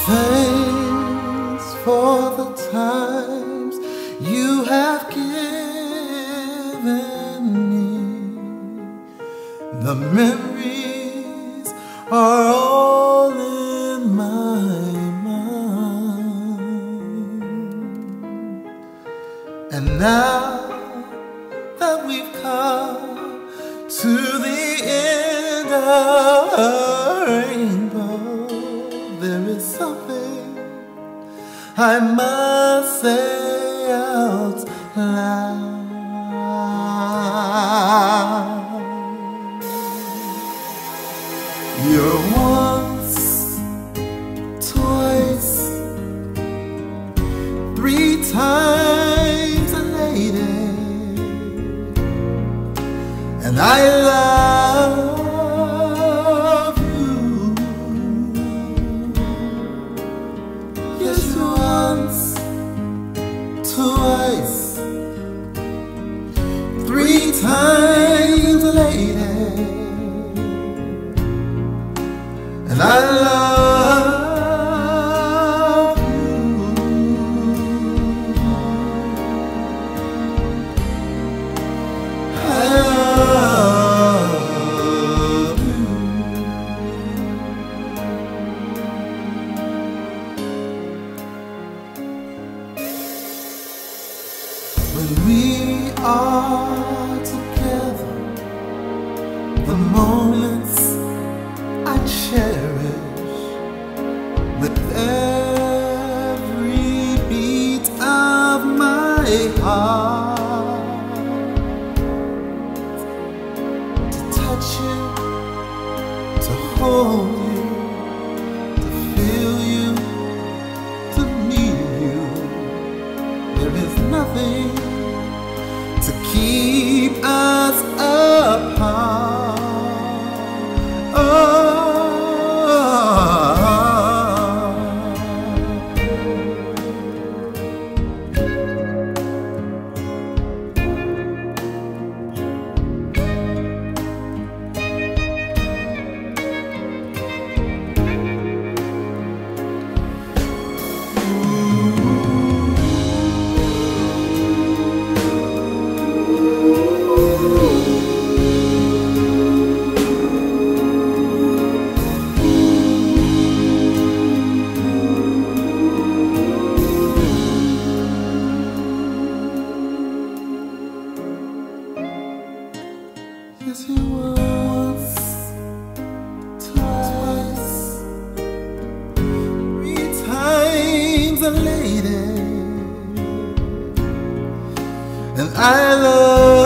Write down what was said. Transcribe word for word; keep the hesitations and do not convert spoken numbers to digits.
Thanks for the times you have given me. The memories are all in my mind. And now that we've come to the end of a rainbow, there is something I must say out loud. You're once, twice, three times a lady, and I love you. Yes, once, twice, three times a lady, and I love you. I love you. When we are together, the moments I cherish with every beat of my heart. To touch you, to hold you, to feel you, to meet you. There is nothing to keep us apart. Oh, yes, you once, twice, three times a lady, and I love